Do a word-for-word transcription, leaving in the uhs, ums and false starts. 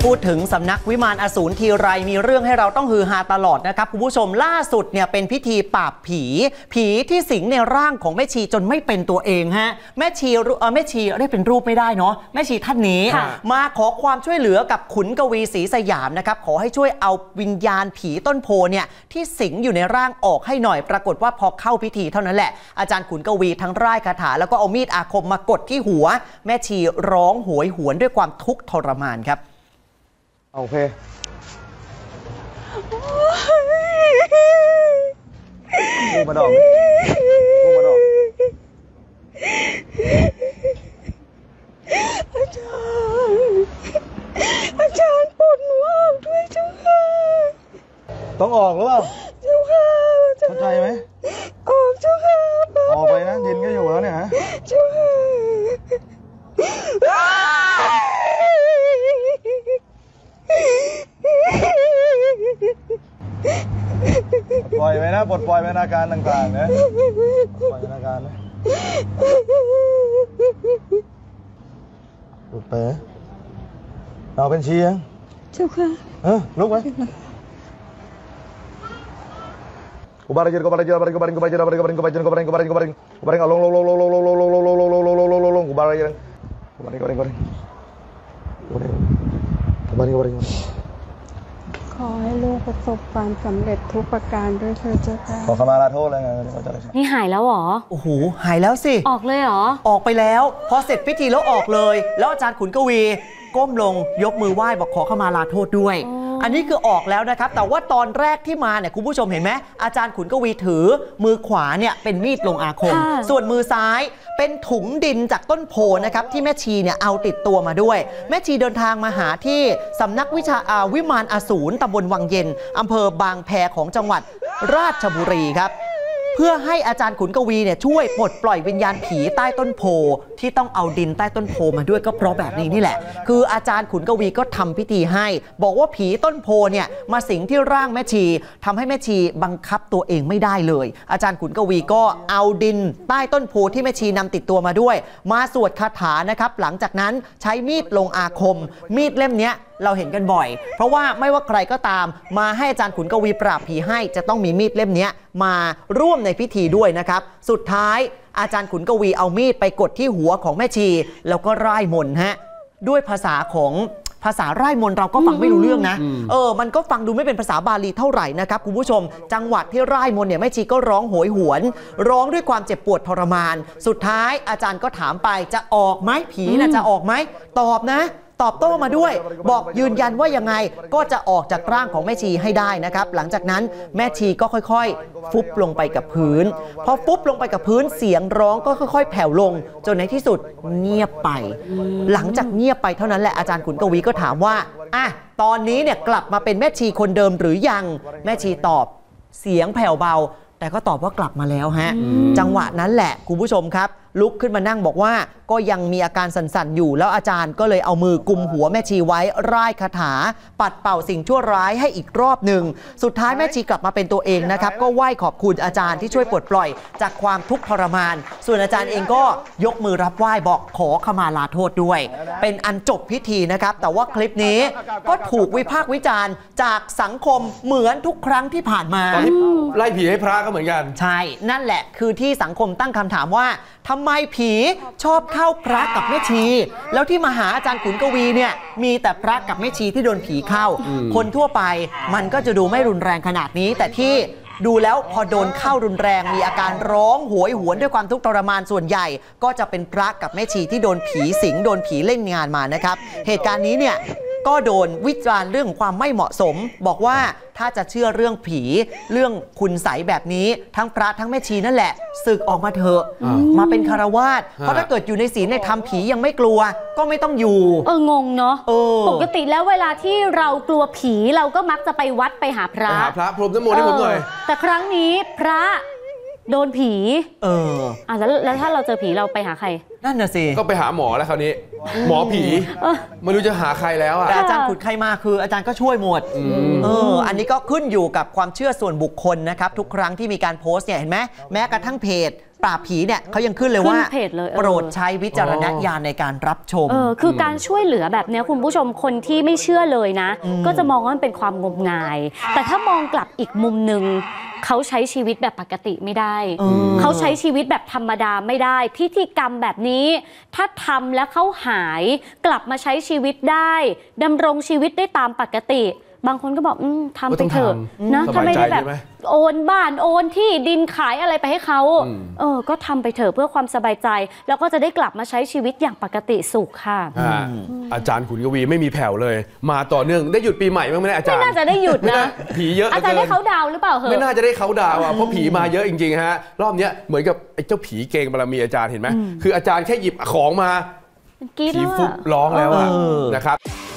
พูดถึงสำนักวิมานอสูรทีไรมีเรื่องให้เราต้องฮือฮาตลอดนะครับคุณผู้ชมล่าสุดเนี่ยเป็นพิธีปราบผีผีที่สิงในร่างของแม่ชีจนไม่เป็นตัวเองฮะแม่ชีเออแม่ชีเรียกเป็นรูปไม่ได้เนาะแม่ชีท่านนี้มาขอความช่วยเหลือกับขุนกวีศรีสยามนะครับขอให้ช่วยเอาวิญญาณผีต้นโพเนี่ยที่สิงอยู่ในร่างออกให้หน่อยปรากฏว่าพอเข้าพิธีเท่านั้นแหละอาจารย์ขุนกวีทั้งร่ายคาถาแล้วก็เอามีดอาคมมากดที่หัวแม่ชีร้องโหยหวนด้วยความทุกข์ทรมานครับโอเคพูดมาดอกพูดมาดอกอาจารย์อาจารย์ปลดหนูออกด้วยเจ้าค่ะต้องออกหรือเปล่าเจ้าค่ะเข้าใจไหมออกเจ้าค่ะออกไปนะดินก็อยู่แล้วเนี่ยฮะเจ้าค่ะปล่อยไปนะปลดปล่อยไปอาการต่างๆนะปล่อยอาการนะปลดไปเอาเป็นชี้ยังเจ้าค่ะเออลุกไหมกูบาร์เจอร์กูบาร์เจอร์กูบาร์เจอร์กูบาร์เจอร์กูบาร์เจอร์กูบาร์เจอร์กูบาร์เจอร์กูบาร์เจอร์กูบาร์เจอร์กูบาร์เจอร์กูบาร์เจอร์กูบาร์เจอร์กูบาร์เจอร์เอาลงลงลงลงลงลงลงลงลงลงลงลงลงลงลงลงลงกูบาร์เจอร์กูบาร์เจอร์กูบาร์เจอร์กูบาร์เจอร์กูบาร์เจอร์กูบาร์เจอร์ขอให้ลูกประสบความสำเร็จทุกประการด้วยเถิดเจ้าค่ะขอขมาลาโทษเลยไงนี่หายแล้วเหรอโอ้โหหายแล้วสิออกเลยเหรอออกไปแล้วพอเสร็จพิธีแล้วออกเลยแล้วอาจารย์ขุนกวีก้มลงยกมือไหว้บอกขอขมาลาโทษด้วยอันนี้คือออกแล้วนะครับแต่ว่าตอนแรกที่มาเนี่ยคุณผู้ชมเห็นไหมอาจารย์ขุนกวีถือมือขวาเนี่ยเป็นมีดลงอาคมส่วนมือซ้ายเป็นถุงดินจากต้นโพนะครับที่แม่ชีเนี่ยเอาติดตัวมาด้วยแม่ชีเดินทางมาหาที่สำนักวิชาวิมานอสูรตำบลวังเย็นอำเภอบางแพของจังหวัดราชบุรีครับเพื่อให้อาจารย์ขุนกวีเนี่ยช่วยปลดปล่อยวิญญาณผีใต้ต้นโพที่ต้องเอาดินใต้ต้นโพมาด้วยก็เพราะแบบนี้นี่แหละคืออาจารย์ขุนกวีก็ทำพิธีให้บอกว่าผีต้นโพเนี่ยมาสิงที่ร่างแม่ชีทำให้แม่ชีบังคับตัวเองไม่ได้เลยอาจารย์ขุนกวีก็เอาดินใต้ต้นโพที่แม่ชีนำติดตัวมาด้วยมาสวดคาถานะครับหลังจากนั้นใช้มีดลงอาคมมีดเล่มนี้เราเห็นกันบ่อยเพราะว่าไม่ว่าใครก็ตามมาให้อาจารย์ขุนกวีปราบผีให้จะต้องมีมีดเล่มนี้มาร่วมในพิธีด้วยนะครับสุดท้ายอาจารย์ขุนกวีเอามีดไปกดที่หัวของแม่ชีแล้วก็ร่ายมนต์ฮะด้วยภาษาของภาษาร่ายมนต์เราก็ฟังไม่รู้เรื่องนะเออมันก็ฟังดูไม่เป็นภาษาบาลีเท่าไหร่นะครับคุณผู้ชมจังหวัดที่ร่ายมนต์เนี่ยแม่ชีก็ร้องโหยหวนร้องด้วยความเจ็บปวดทรมานสุดท้ายอาจารย์ก็ถามไปจะออกไหมผีน่ะจะออกไหมตอบนะตอบโต้มาด้วยบอกยืนยันว่ายังไงก็จะออกจากร่างของแม่ชีให้ได้นะครับหลังจากนั้นแม่ชีก็ค่อยๆฟุบลงไปกับพื้นพอฟุบลงไปกับพื้นเสียงร้องก็ค่อยๆแผ่วลงจนในที่สุดเงียบไปหลังจากเงียบไปเท่านั้นแหละอาจารย์ขุนกวีก็ถามว่าอ่ะตอนนี้เนี่ยกลับมาเป็นแม่ชีคนเดิมหรือยังแม่ชีตอบเสียงแผ่วเบาแต่ก็ตอบว่ากลับมาแล้วฮะจังหวะนั้นแหละคุณผู้ชมครับลุกขึ้นมานั่งบอกว่าก็ยังมีอาการสั่นๆอยู่แล้วอาจารย์ก็เลยเอามือกุมหัวแม่ชีไว้ร่ายคาถาปัดเป่าสิ่งชั่วร้ายให้อีกรอบหนึ่งสุดท้ายแม่ชีกลับมาเป็นตัวเองนะครับก็ไหว้ขอบคุณอาจารย์ที่ช่วยปลดปล่อยจากความทุกข์ทรมานส่วนอาจารย์เองก็ยกมือรับไหว้บอกขอขมาลาโทษด้วยเป็นอันจบพิธีนะครับแต่ว่าคลิปนี้ก็ถูกวิพากษ์วิจารณ์จากสังคมเหมือนทุกครั้งที่ผ่านมาตอนที่ไล่ผีให้พระก็เหมือนกันใช่นั่นแหละคือที่สังคมตั้งคำถามว่าทำไมผีชอบเข้าพระกับแม่ชีแล้วที่มาหาอาจารย์ขุนกวีเนี่ยมีแต่พระกับแม่ชีที่โดนผีเข้าคนทั่วไปมันก็จะดูไม่รุนแรงขนาดนี้แต่ที่ดูแล้วพอโดนเข้ารุนแรงมีอาการร้องโหยหวนด้วยความทุกข์ทรมานส่วนใหญ่ก็จะเป็นพระกับแม่ชีที่โดนผีสิงโดนผีเล่นงานมานะครับเหตุการณ์นี้เนี่ยก็โดนวิจารณ์เรื่องความไม่เหมาะสมบอกว่าถ้าจะเชื่อเรื่องผีเรื่องคุณไสยแบบนี้ทั้งพระทั้งแม่ชีนั่นแหละสึกออกมาเถอะมาเป็นคฤหัสถ์เพราะถ้าเกิดอยู่ในศีลในธรรมผียังไม่กลัวก็ไม่ต้องอยู่เอองงเนาะปกติแล้วเวลาที่เรากลัวผีเราก็มักจะไปวัดไปหาพระไปหาพระพรมน้ำมนต์ให้ผมหน่อยแต่ครั้งนี้พระโดนผีเอออ่ะแล้วแล้วถ้าเราเจอผีเราไปหาใครนั่นน่ะสิก็ไปหาหมอแล้วคราวนี้ หมอผีเออไม่รู้จะหาใครแล้วอ่ะแต่อาจารย์ขุดใครมาคืออาจารย์ก็ช่วยหมดมเอออันนี้ก็ขึ้นอยู่กับความเชื่อส่วนบุคคลนะครับทุกครั้งที่มีการโพสต์เนี่ยเห็นไหมแม้กระทั่งเพจปราบผีเนี่ยเขายังขึ้นเลยว่าขึ้นเพจเลยเออโปรดใช้วิจารณญาณในการรับชมเออคือการช่วยเหลือแบบเนี้ยคุณผู้ชมคนที่ไม่เชื่อเลยนะ ก็จะมองว่ามันเป็นความงมงาย แต่ถ้ามองกลับอีกมุมหนึ่งเขาใช้ชีวิตแบบปกติไม่ได้เออเขาใช้ชีวิตแบบธรรมดาไม่ได้ พิธีกรรมแบบนี้ ถ้าทำแล้วเขาหายกลับมาใช้ชีวิตได้ดำรงชีวิตได้ตามปกติ บางคนก็บอกอืมทำไปเถอะนะสถ้าบายไม่ใจได้แบบใช่ไหมโอนบ้านโอนที่ดินขายอะไรไปให้เขาอืมเออก็ทำไปเถอะเพื่อความสบายใจ แล้วก็จะได้กลับมาใช้ชีวิตอย่างปกติสุขค่ะอ่าอาจารย์ขุนกวีไม่มีแผ่วเลย มาต่อเนื่องได้หยุดปีใหม่บ้างไหมเนี่ยอาจารไม่ย์น่าจะได้หยุดนะผีเยอะเหลือาอจารย์เกิได้นเขาดาวน์หรือเปล่าเหไม่อะน่าจะได้เขาดาวอ่ะเพราะผีมาเยอะจริงๆฮะรอบเนี้ยเหมือนกับไอ้เจ้าผีเกงบารมีอาจารย์เห็นไหมคืออาจารย์แค่หยิบของมากรี๊ดผีแล้วฟุบอะร้องแล้วอะเออนะครับ